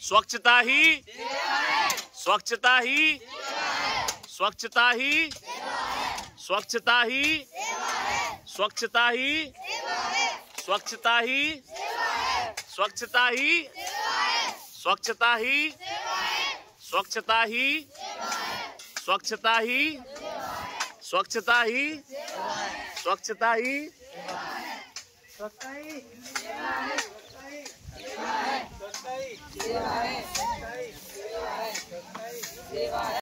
स्वच्छता ही स्वच्छता ही स्वच्छता ही स्वच्छता ही स्वच्छता ही स्वच्छता ही स्वच्छता ही स्वच्छता ही स्वच्छता ही स्वच्छता ही स्वच्छता ही स्वच्छता ही स्वच्छता ही